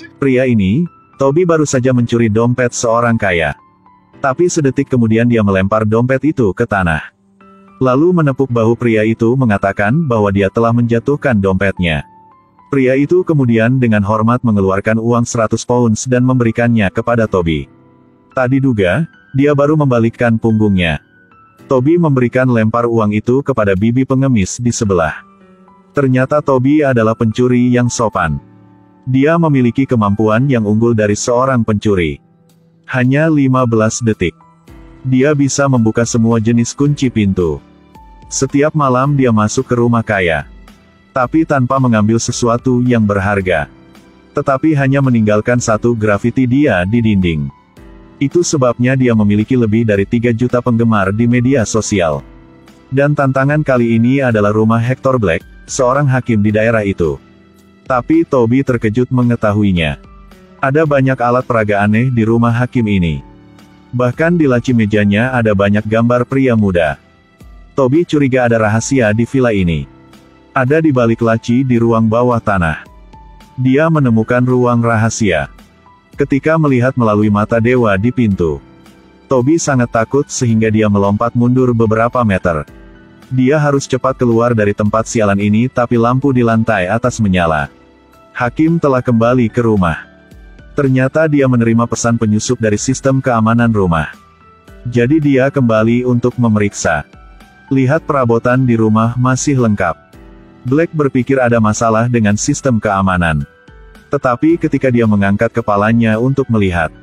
Pria ini, Toby baru saja mencuri dompet seorang kaya. Tapi sedetik kemudian dia melempar dompet itu ke tanah. Lalu menepuk bahu pria itu mengatakan bahwa dia telah menjatuhkan dompetnya. Pria itu kemudian dengan hormat mengeluarkan uang 100 pounds dan memberikannya kepada Toby. Tak diduga, dia baru membalikkan punggungnya. Toby memberikan lempar uang itu kepada bibi pengemis di sebelah. Ternyata Toby adalah pencuri yang sopan. Dia memiliki kemampuan yang unggul dari seorang pencuri. Hanya 15 detik. Dia bisa membuka semua jenis kunci pintu. Setiap malam dia masuk ke rumah kaya. Tapi tanpa mengambil sesuatu yang berharga. Tetapi hanya meninggalkan satu grafiti dia di dinding. Itu sebabnya dia memiliki lebih dari 3 juta penggemar di media sosial. Dan tantangan kali ini adalah rumah Hector Black, seorang hakim di daerah itu. Tapi Toby terkejut mengetahuinya. Ada banyak alat peraga aneh di rumah hakim ini. Bahkan di laci mejanya ada banyak gambar pria muda. Toby curiga ada rahasia di villa ini. Ada di balik laci di ruang bawah tanah. Dia menemukan ruang rahasia. Ketika melihat melalui mata dewa di pintu, Toby sangat takut sehingga dia melompat mundur beberapa meter. Dia harus cepat keluar dari tempat sialan ini tapi lampu di lantai atas menyala. Hakim telah kembali ke rumah. Ternyata dia menerima pesan penyusup dari sistem keamanan rumah. Jadi dia kembali untuk memeriksa. Lihat perabotan di rumah masih lengkap. Black berpikir ada masalah dengan sistem keamanan. Tetapi ketika dia mengangkat kepalanya untuk melihat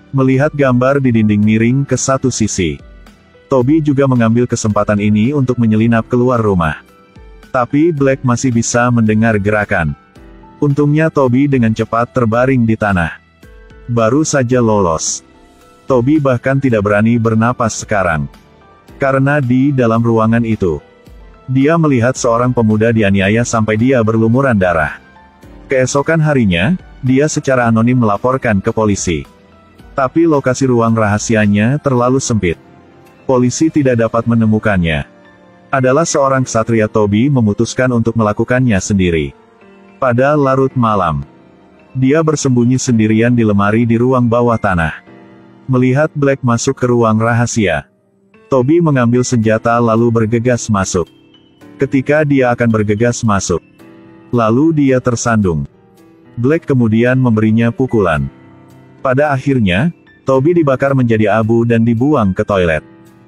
gambar di dinding miring ke satu sisi. Toby juga mengambil kesempatan ini untuk menyelinap keluar rumah. Tapi Black masih bisa mendengar gerakan. Untungnya Toby dengan cepat terbaring di tanah. Baru saja lolos. Toby bahkan tidak berani bernapas sekarang. Karena di dalam ruangan itu, dia melihat seorang pemuda dianiaya sampai dia berlumuran darah. Keesokan harinya, dia secara anonim melaporkan ke polisi. Tapi lokasi ruang rahasianya terlalu sempit. Polisi tidak dapat menemukannya. Adalah seorang ksatria. Toby memutuskan untuk melakukannya sendiri. Pada larut malam, dia bersembunyi sendirian di lemari di ruang bawah tanah. Melihat Black masuk ke ruang rahasia, Toby mengambil senjata lalu bergegas masuk. Ketika dia akan bergegas masuk, lalu dia tersandung. Black kemudian memberinya pukulan. Pada akhirnya, Toby dibakar menjadi abu dan dibuang ke toilet.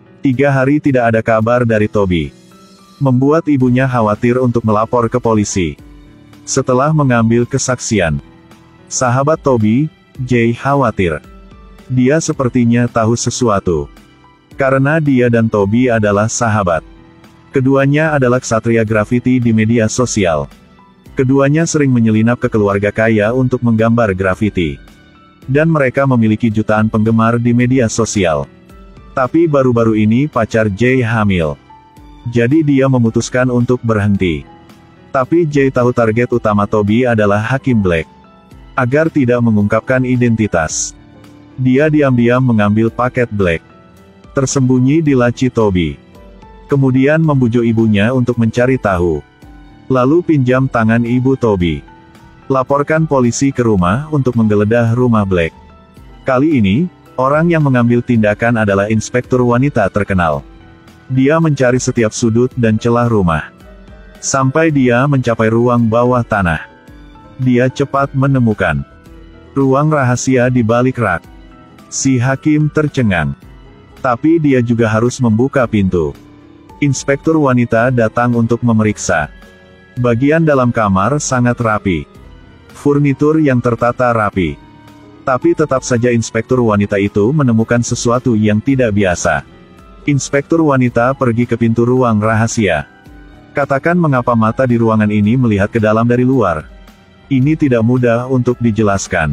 3 hari tidak ada kabar dari Toby. Membuat ibunya khawatir untuk melapor ke polisi. Setelah mengambil kesaksian, sahabat Toby, Jay, khawatir. Dia sepertinya tahu sesuatu. Karena dia dan Toby adalah sahabat. Keduanya adalah ksatria grafiti di media sosial. Keduanya sering menyelinap ke keluarga kaya untuk menggambar grafiti. Dan mereka memiliki jutaan penggemar di media sosial. Tapi baru-baru ini pacar Jay hamil. Jadi dia memutuskan untuk berhenti. Tapi Jay tahu target utama Toby adalah Hakim Black. Agar tidak mengungkapkan identitas, dia diam-diam mengambil paket Black. Tersembunyi di laci Toby. Kemudian membujuk ibunya untuk mencari tahu. Lalu pinjam tangan ibu Toby. Laporkan polisi ke rumah untuk menggeledah rumah Black. Kali ini, orang yang mengambil tindakan adalah inspektur wanita terkenal. Dia mencari setiap sudut dan celah rumah. Sampai dia mencapai ruang bawah tanah. Dia cepat menemukan ruang rahasia di balik rak. Si hakim tercengang. Tapi dia juga harus membuka pintu. Inspektur wanita datang untuk memeriksa. Bagian dalam kamar sangat rapi. Furnitur yang tertata rapi. Tapi tetap saja inspektur wanita itu menemukan sesuatu yang tidak biasa. Inspektur wanita pergi ke pintu ruang rahasia. Katakan mengapa mata di ruangan ini melihat ke dalam dari luar. Ini tidak mudah untuk dijelaskan.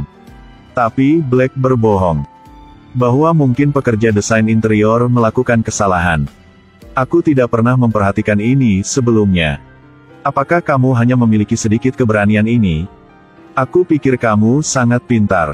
Tapi Black berbohong. Bahwa mungkin pekerja desain interior melakukan kesalahan. Aku tidak pernah memperhatikan ini sebelumnya. Apakah kamu hanya memiliki sedikit keberanian ini? Aku pikir kamu sangat pintar.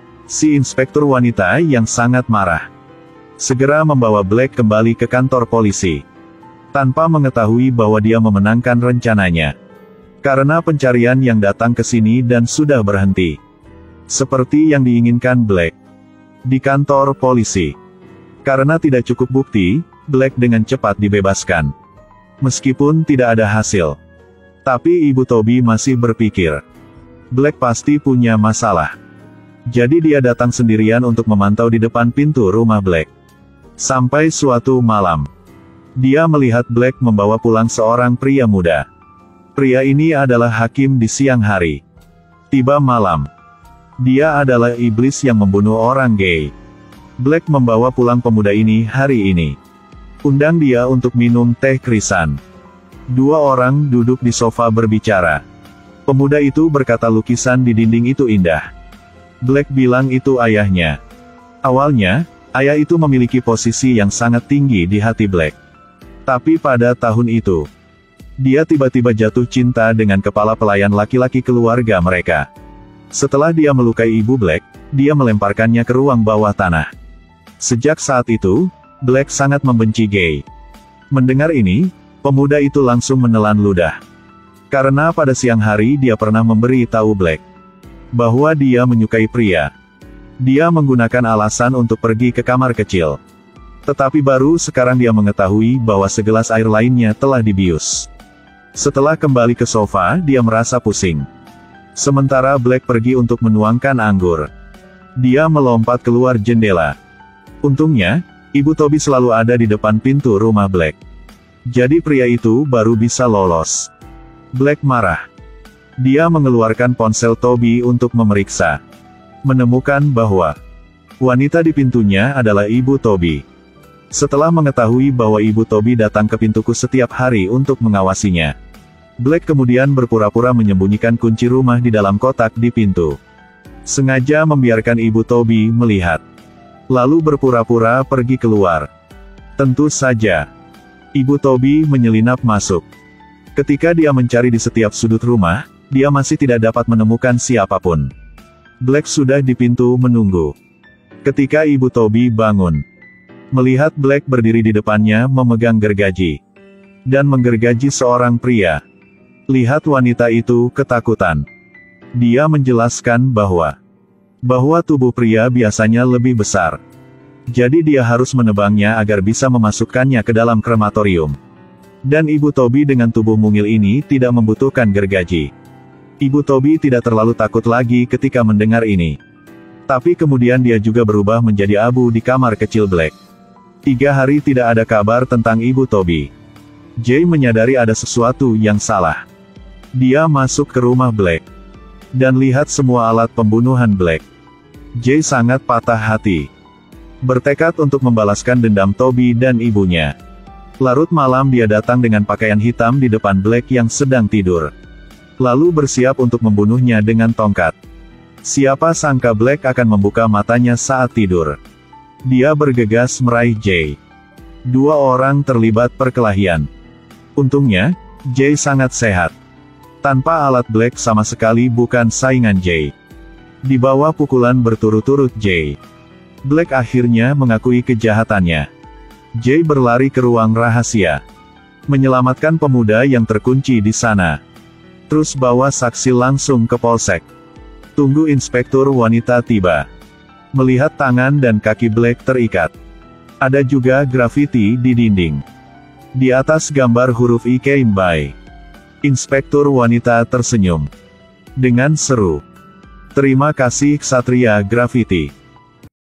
Si inspektur wanita yang sangat marah segera membawa Black kembali ke kantor polisi. Tanpa mengetahui bahwa dia memenangkan rencananya. Karena pencarian yang datang ke sini dan sudah berhenti. Seperti yang diinginkan Black. Di kantor polisi. Karena tidak cukup bukti, Black dengan cepat dibebaskan. Meskipun tidak ada hasil. Tapi Ibu Toby masih berpikir. Black pasti punya masalah. Jadi dia datang sendirian untuk memantau di depan pintu rumah Black. Sampai suatu malam. Dia melihat Black membawa pulang seorang pria muda. Pria ini adalah hakim di siang hari. Tiba malam. Dia adalah iblis yang membunuh orang gay. Black membawa pulang pemuda ini hari ini. Undang dia untuk minum teh krisan. Dua orang duduk di sofa berbicara. Pemuda itu berkata lukisan di dinding itu indah. Black bilang itu ayahnya. Awalnya, ayah itu memiliki posisi yang sangat tinggi di hati Black. Tapi pada tahun itu, dia tiba-tiba jatuh cinta dengan kepala pelayan laki-laki keluarga mereka. Setelah dia melukai ibu Black, dia melemparkannya ke ruang bawah tanah. Sejak saat itu, Black sangat membenci gay. Mendengar ini, pemuda itu langsung menelan ludah. Karena pada siang hari dia pernah memberi tahu Black bahwa dia menyukai pria. Dia menggunakan alasan untuk pergi ke kamar kecil. Tetapi baru sekarang dia mengetahui bahwa segelas air lainnya telah dibius. Setelah kembali ke sofa, dia merasa pusing. Sementara Black pergi untuk menuangkan anggur. Dia melompat keluar jendela. Untungnya, Ibu Toby selalu ada di depan pintu rumah Black. Jadi pria itu baru bisa lolos. Black marah. Dia mengeluarkan ponsel Toby untuk memeriksa. Menemukan bahwa wanita di pintunya adalah Ibu Toby. Setelah mengetahui bahwa Ibu Toby datang ke pintuku setiap hari untuk mengawasinya, Black kemudian berpura-pura menyembunyikan kunci rumah di dalam kotak di pintu. Sengaja membiarkan Ibu Toby melihat. Lalu berpura-pura pergi keluar. Tentu saja, Ibu Toby menyelinap masuk. Ketika dia mencari di setiap sudut rumah, dia masih tidak dapat menemukan siapapun. Black sudah di pintu menunggu. Ketika Ibu Toby bangun, melihat Black berdiri di depannya memegang gergaji. Dan menggergaji seorang pria. Lihat wanita itu ketakutan. Dia menjelaskan bahwa tubuh pria biasanya lebih besar. Jadi dia harus menebangnya agar bisa memasukkannya ke dalam krematorium. Dan Ibu Toby dengan tubuh mungil ini tidak membutuhkan gergaji. Ibu Toby tidak terlalu takut lagi ketika mendengar ini. Tapi kemudian dia juga berubah menjadi abu di kamar kecil Black. 3 hari tidak ada kabar tentang Ibu Toby. Jay menyadari ada sesuatu yang salah. Dia masuk ke rumah Black. Dan lihat semua alat pembunuhan Black. Jay sangat patah hati. Bertekad untuk membalaskan dendam Toby dan ibunya. Larut malam dia datang dengan pakaian hitam di depan Black yang sedang tidur. Lalu bersiap untuk membunuhnya dengan tongkat. Siapa sangka Black akan membuka matanya saat tidur. Dia bergegas meraih Jay. 2 orang terlibat perkelahian. Untungnya, Jay sangat sehat. Tanpa alat Black sama sekali bukan saingan Jay. Di bawah pukulan berturut-turut Jay, Black akhirnya mengakui kejahatannya. Jay berlari ke ruang rahasia. Menyelamatkan pemuda yang terkunci di sana. Terus bawa saksi langsung ke polsek. Tunggu inspektur wanita tiba. Melihat tangan dan kaki Black terikat. Ada juga grafiti di dinding. Di atas gambar huruf I came by. Inspektur wanita tersenyum. Dengan seru. Terima kasih Ksatria Graffiti.